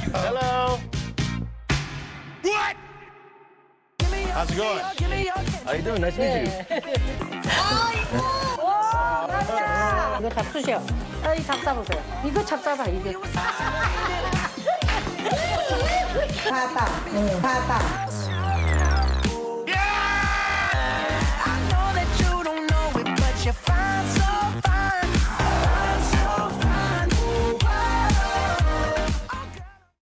Hello. What? How's it going? How you doing? Nice to meet you. 와, 감사합니다. 이거 잡수셔. 이 잡숴보세요. 이거 잡숴봐, 이거. 파탕.